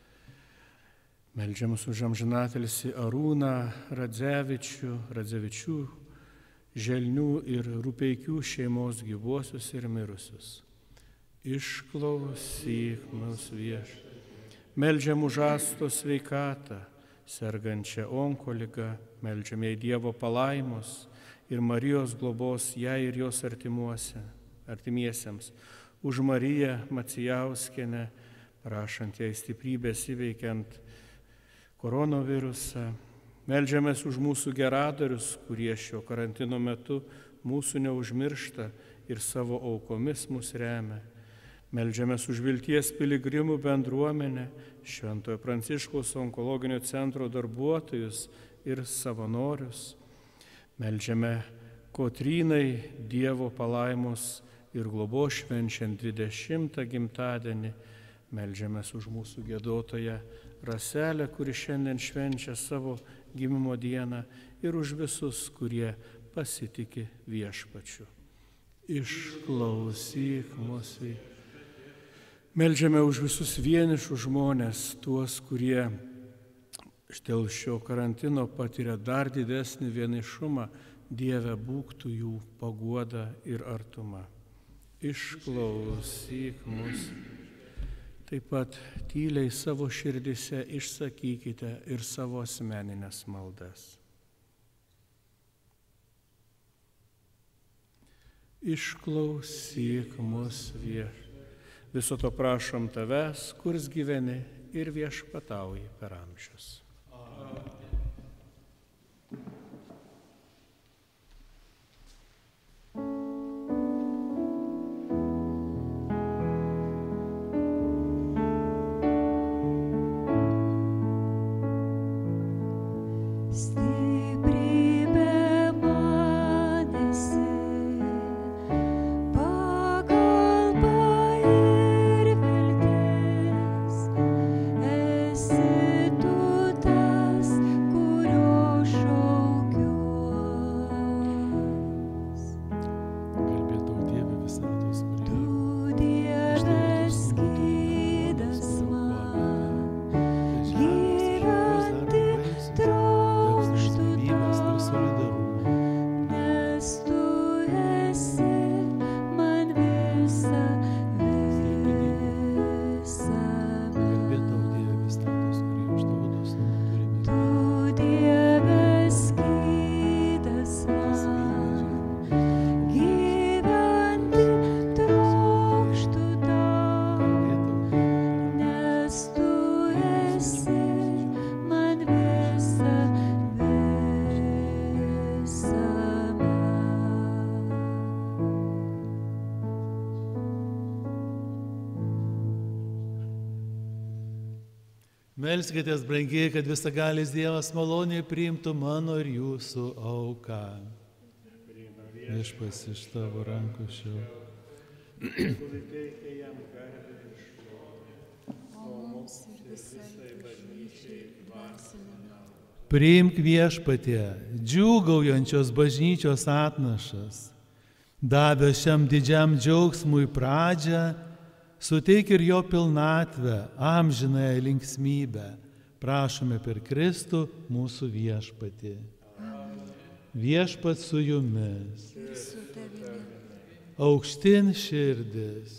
D: Meldžiamės už amžinatilsį Arūną Radzevičių, Želnių ir Rupeikių šeimos gyvuosius ir mirusius. Išklausyk mus Viešpatie. Meldžiam už Astos sveikatą, sergančią onkoliga, meldžiame į Dievo palaimos ir Marijos globos jai ir jos artimiesiems. Už Mariją Macijauskienę, prašant jai stiprybės įveikiant koronavirusą. Meldžiamės už mūsų geradarius, kurie šio karantino metu mūsų neužmiršta ir savo aukomis mus remia. Meldžiamės už Vilties piligrimų bendruomenę, Šventojo Pranciškaus onkologinio centro darbuotojus ir savanorius. Meldžiame Kotrynai Dievo palaimos ir globos švenčiant 20 gimtadienį. Meldžiamės už mūsų giedotoją Raselę, kuri šiandien švenčia savo gimimo dieną, ir už visus, kurie pasitiki Viešpačiu. Išklausyk mus. Meldžiame už visus vienišus žmonės, tuos, kurie dėl šio karantino patiria dar didesnį vienišumą. Dieve, būk tu jų paguoda ir artuma. Išklausyk mus. Taip pat tyliai savo širdise išsakykite ir savo asmeninės maldas. Išklausyk mus, Viešpatie. Viso to prašom tavęs, kurs gyveni ir viešpatauji per amžius.
B: Melskitės, brangiai, kad visagalis Dievas maloniai priimtų mano ir jūsų auką. Viešpats iš tavo rankų šiau. Priimk Viešpatie, džiūgaujančios bažnyčios atnašas, davęs šiam didžiam džiaugsmui pradžią, suteik ir jo pilnatvę, amžinąją linksmybę. Prašome per Kristų mūsų Viešpatį. Viešpats su jumis. Aukštin širdis.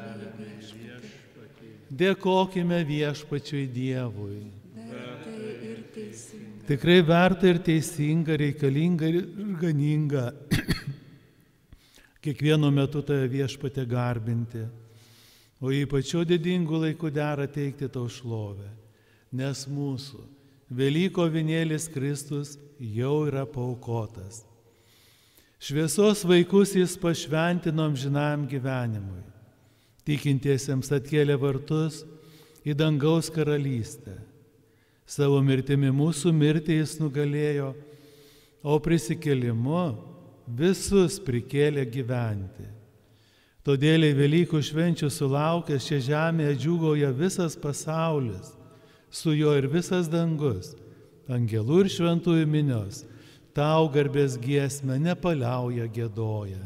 B: Dėkokime Viešpačiui Dievui. Tikrai verta ir teisinga, reikalinga ir ganinga kiekvienu metu tave Viešpatį garbinti. O ypač šio didingų laikų dera teikti tau šlovę, nes mūsų Velyko avinėlis Kristus jau yra paaukotas. Šviesos vaikus jis pašventino amžinam gyvenimui. Tikintiesiems atkėlė vartus į dangaus karalystę. Savo mirtimi mūsų mirtį jis nugalėjo, o prisikėlimu visus prikėlė gyventi. Todėl į Velykų švenčių sulaukęs šią žemėje džiūgauja visas pasaulis, su juo ir visas dangus, angelų ir šventųjų minios, tau garbės giesmę nepaliauja giedoja.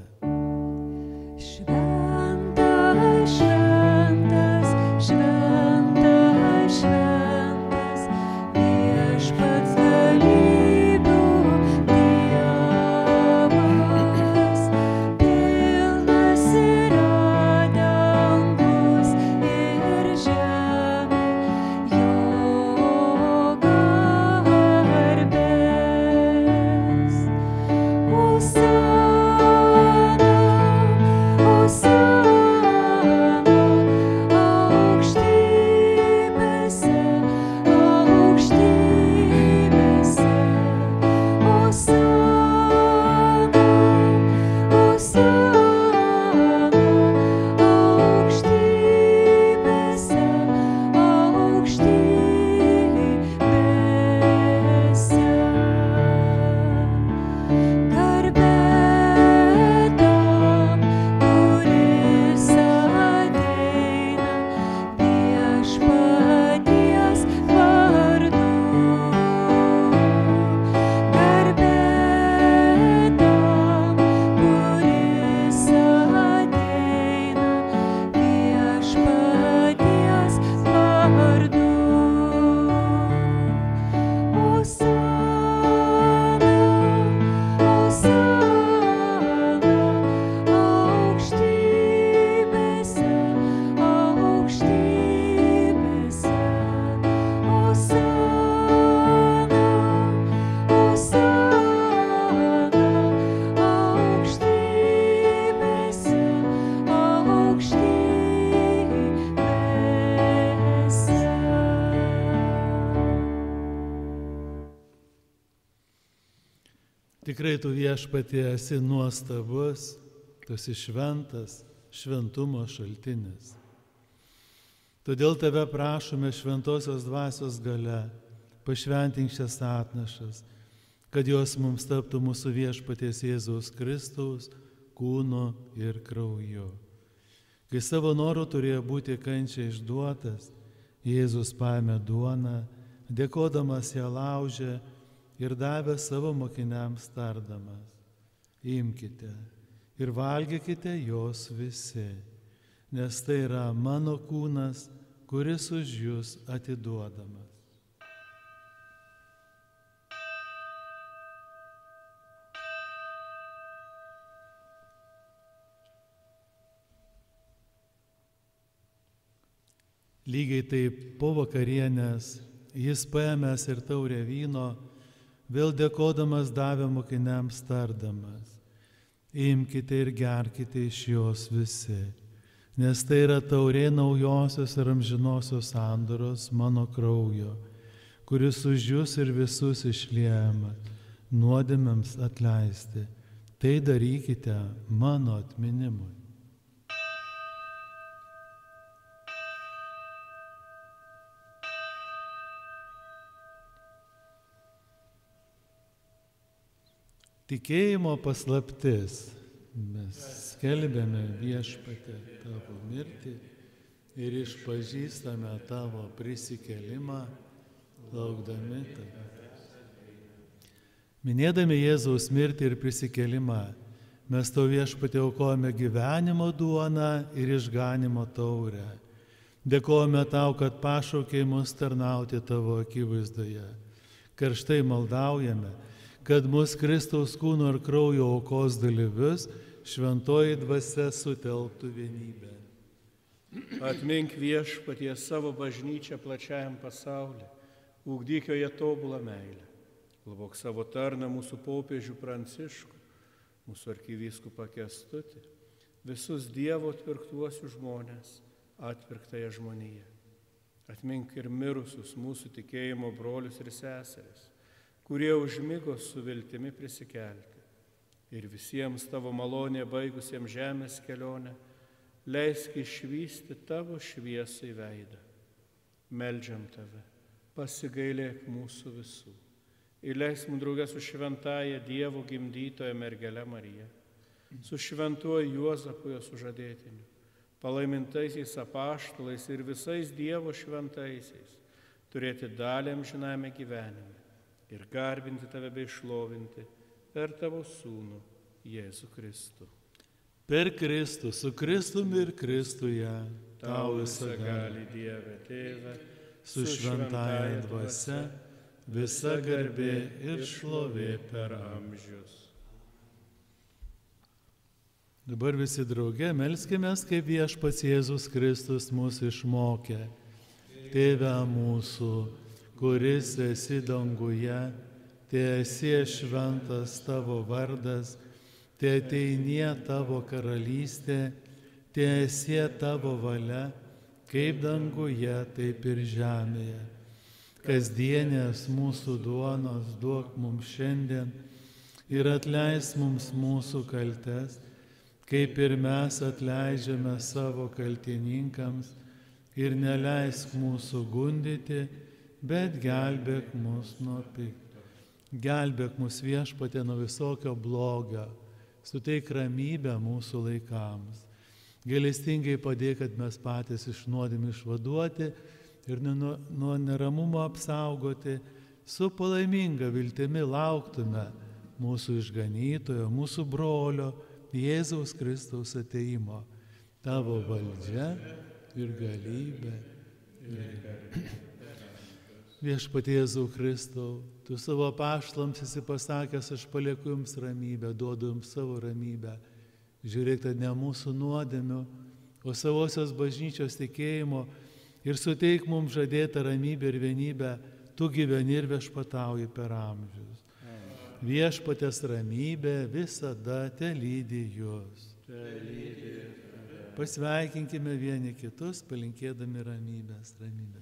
A: Šventas, šventas, šventas, šventas, viešpats galybių Dievas, pilnas yra dangus ir žemė, jo garbės.
B: Tikrai tu Viešpatie esi nuostabus, tu esi šventas, šventumo šaltinis. Todėl tave prašome šventosios dvasios galia, pašventink šias atnašas, kad jos mums taptų mūsų Viešpaties Jėzaus Kristaus kūnu ir krauju. Kai savo noru turėjo būti kančia išduotas, Jėzus paėmė duoną, dėkodamas ją laužė ir davė savo mokiniams tardamas: imkite ir valgykite jos visi, nes tai yra mano kūnas, kuris už jus atiduodamas. Lygiai taip po vakarienės jis paėmęs ir taurę vyno, vėl dėkodamas davė mokiniams tardamas: imkite ir gerkite iš jos visi, nes tai yra taurė naujosios ir amžinosios sandoros mano kraujo, kuris už jus ir visus išliejama, nuodėmėms atleisti. Tai darykite mano atminimui. Tikėjimo paslaptis. Mes skelbėme Viešpatie tavo mirtį ir išpažįstame tavo prisikėlimą, laukdami tave. Minėdami Jėzaus mirtį ir prisikėlimą, mes tau Viešpatie aukojame gyvenimo duoną ir išganimo taurę. Dėkojame tau, kad pašaukei mus tarnauti tavo akivaizdoje. Karštai maldaujame, kad mus Kristaus kūno ir kraujo aukos dalyvius šventoji dvasia sutelktų vienybę.
D: Atmink Viešpatie savo bažnyčią plačiajam pasauliu, ugdyk joje tobulą meilę. Globok savo tarną mūsų popiežių Pranciškų, mūsų arkivyskupą Kęstutį, visus Dievo atpirktuosius žmonės, atpirktąją žmoniją. Atmink ir mirusius mūsų tikėjimo brolius ir seseris, kurie užmigo su viltimi prisikelti. ir visiems tavo malonė baigusiems žemės kelionę, leisk išvysti tavo šviesai veidą. Meldžiam tave, pasigailėk mūsų visų ir leisk mums draugę su šventąja Dievo gimdytoja mergele Marija, su šventuoju Juozapu jo sužadėtiniu, palaimintaisiais apaštalais ir visais Dievo šventaisiais, turėti dalį amžiname gyvenime ir garbinti tave bei šlovinti per tavo Sūnų Jėzų Kristų.
B: Per Kristų, su Kristumi ir Kristuje,
D: Tau visagali Dieve Tėve,
B: su šventąja dvasia, visa garbė ir šlovė per
D: amžius.
B: Dabar visi drauge melskimės, kaip Viešpats Jėzus Kristus mūsų išmokė. Tėve mūsų, kuris esi danguje, teesie šventas tavo vardas, teateinie tavo karalystė, teesie tavo valia, kaip danguje, taip ir žemėje. Kasdienės mūsų duonos duok mums šiandien ir atleisk mums mūsų kaltes, kaip ir mes atleidžiame savo kaltininkams, ir neleisk mūsų gundyti, bet gelbėk mus nuo pikto. Gelbėk mus Viešpatie nuo visokio blogio, suteik ramybę mūsų laikams. Gailestingai padėk, kad mes patys iš nuodėmių išvaduoti ir nuo neramumo apsaugoti, su palaiminga viltimi lauktume mūsų išganytojo, mūsų brolio, Jėzaus Kristaus ateimo. Tavo valdžia ir galybė. Viešpatie Jėzau Kristau, tu savo apaštalams esi pasakęs, aš palieku jums ramybę, duodu jums savo ramybę. Žiūrėk, tai ne mūsų nuodėmių, o savosios bažnyčios tikėjimo ir suteik mums žadėtą ramybę ir vienybę, tu gyveni ir viešpatauji per amžius. Viešpatės ramybė visada telydi jūs. Pasveikinkime vieni kitus, palinkėdami ramybės.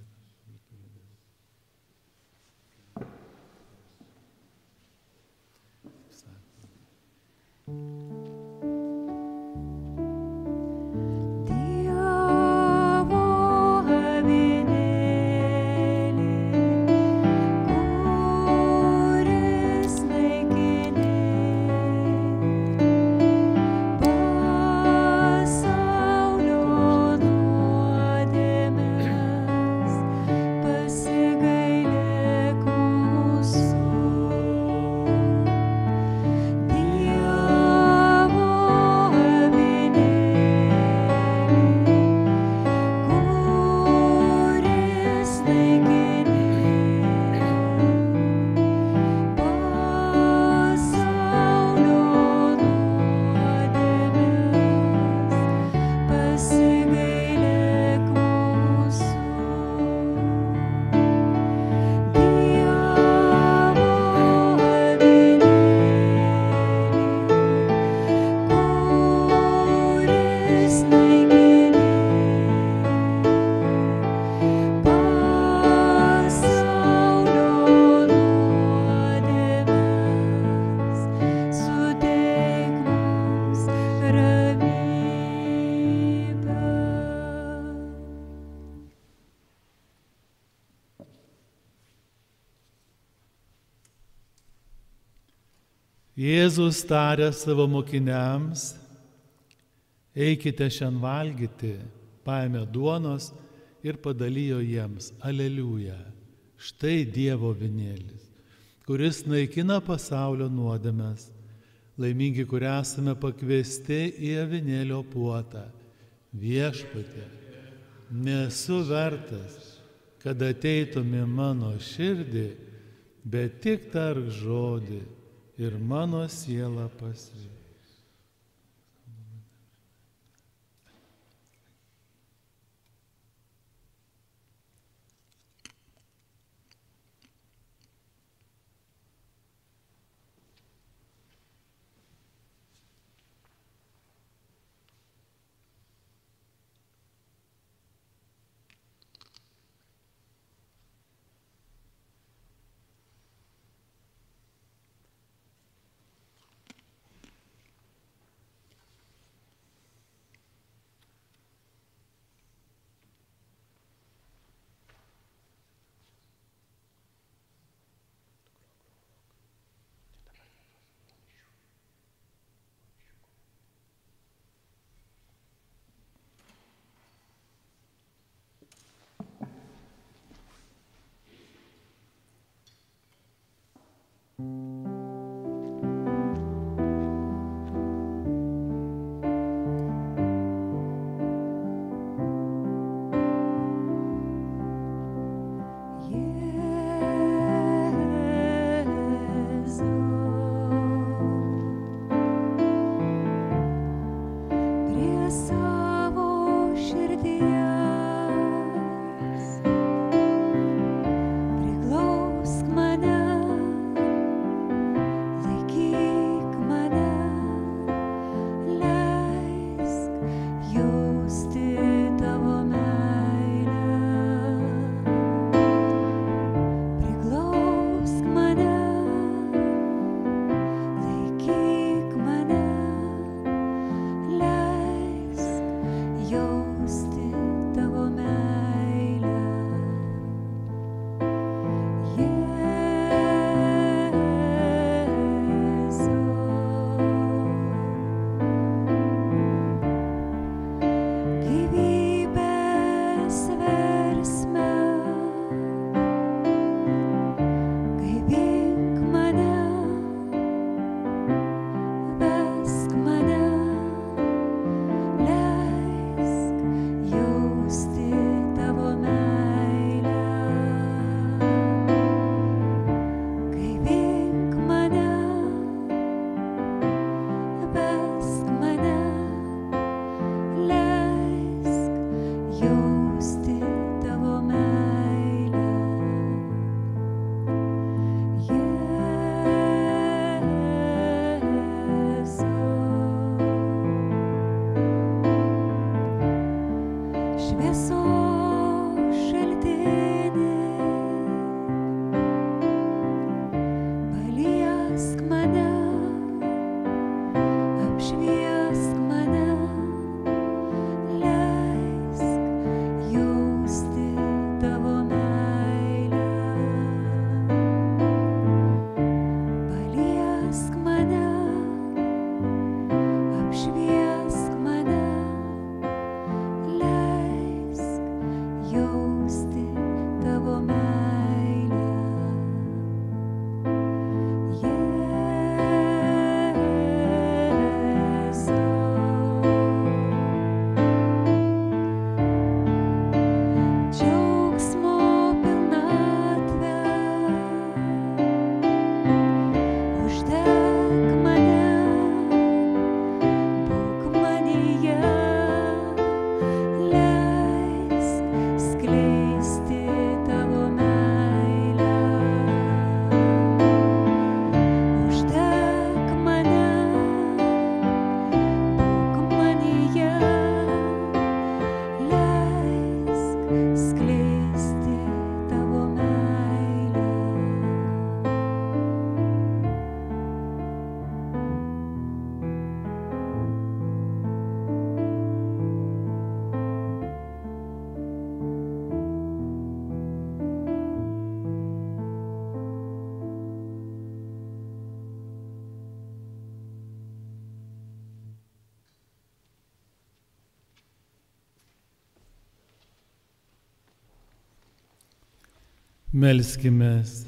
B: Jėzus tarė savo mokiniams, eikite šiandien valgyti, paėmė duonos ir padalijo jiems. Aleliuja. Štai Dievo avinėlis, kuris naikina pasaulio nuodėmes. Laimingi, kurie esame pakviesti į avinėlio puotą. Viešpatie, nesu vertas, kad ateitum į mano širdį, bet tik tark žodį ir mano siela pasveiks. Melskimės.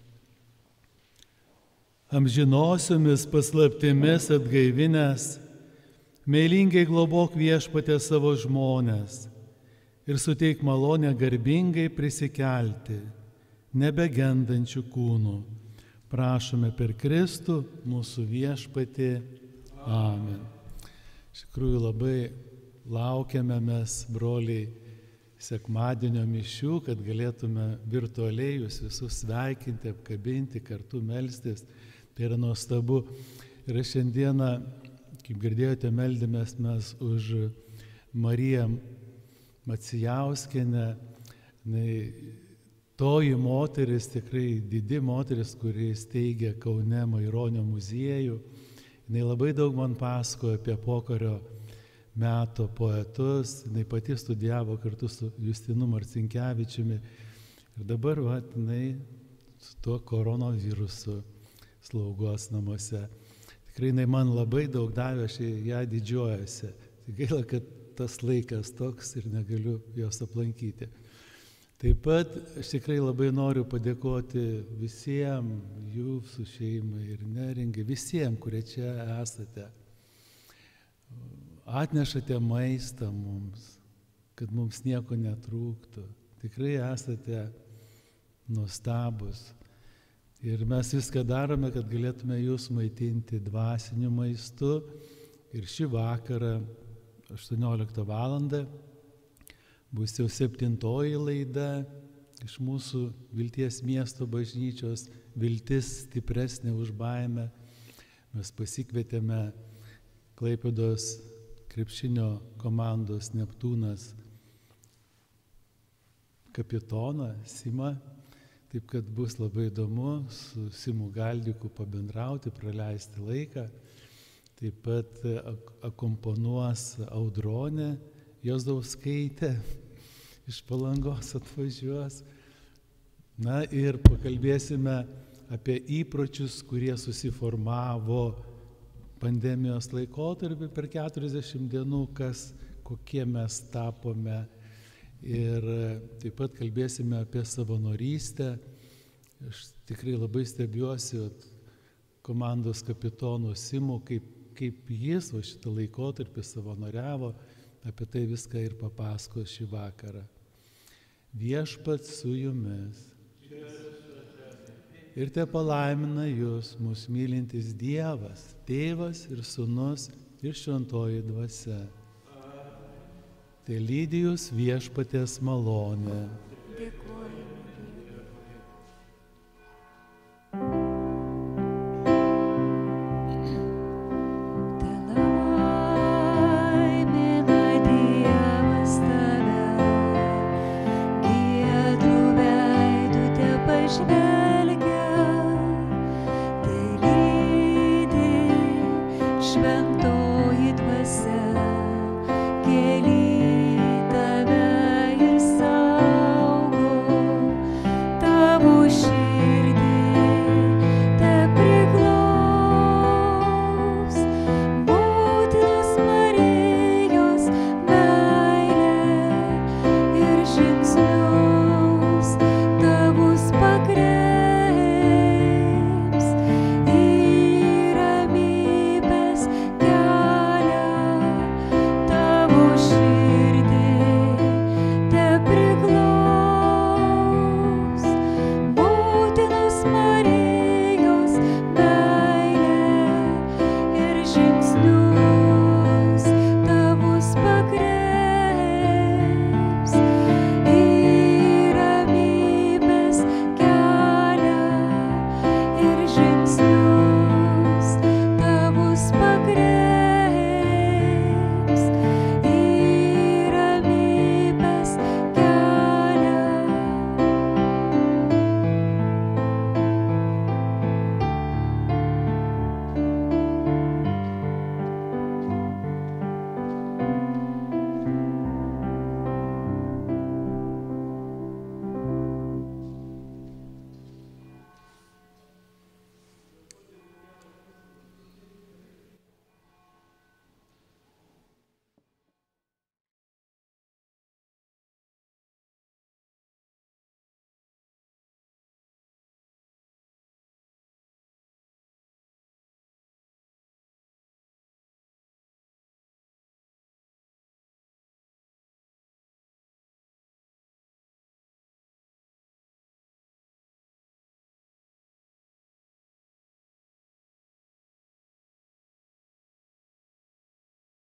B: Amžinosiomis paslaptimis atgaivinęs, meilingai globok Viešpatie savo žmones ir suteik malonę garbingai prisikelti, nebegendančių kūnų. Prašome per Kristų mūsų Viešpatį. Amen. Iš tikrųjų labai laukiame mes, broliai, sekmadienio mišių, kad galėtume virtualiai jūs visus sveikinti, apkabinti, kartu melstis. Tai yra nuostabu. Ir šiandieną, kaip girdėjote, meldėmės mes už Mariją Macijauskienę. Toji moteris, tikrai didi moteris, kuri steigia Kaune Maironio muziejų. Jis labai daug man pasakojo apie pokario meto poetus, jinai pati studijavo kartu su Justinu Marcinkevičiumi ir dabar jinai su tuo koronavirusu slaugos namuose. Tikrai jinai man labai daug davė, aš ją didžiuojasi. Tai gaila, kad tas laikas toks ir negaliu jos aplankyti. Taip pat aš tikrai labai noriu padėkoti visiems jūsų šeimai ir Neringai, visiems, kurie čia esate. Atnešate maistą mums, kad mums nieko netrūktų. Tikrai esate nuostabus. Ir mes viską darome, kad galėtume jūs maitinti dvasiniu maistu. Ir šį vakarą, 18 valandą, bus jau 7-oji laida iš mūsų Vilties miesto bažnyčios Viltis stipresnė už baimę. Mes pasikvietėme Klaipėdos krepšinio komandos Neptūnas kapitoną Simą, taip kad bus labai įdomu su Simu Galdiku pabendrauti, praleisti laiką. Taip pat akomponuos Audronė Jozauskaitė iš Palangos atvažiuos. Na ir pakalbėsime apie įpročius, kurie susiformavo pandemijos laikotarpį per 40 dienų, kokie mes tapome. Ir taip pat kalbėsime apie savanorystę. Aš tikrai labai stebiuosi komandos kapitono Simu, kaip jis šitą laikotarpį savanoriavo, apie tai viską ir papasakos šį vakarą. Viešpats su jumis. Ir te palaimina jūs, mūsų mylintis Dievas, Tėvas ir Sūnus ir Šventoji Dvasia. Tai lydi jūs Viešpaties malonė.
A: Te laimina Dievas tave. šventė.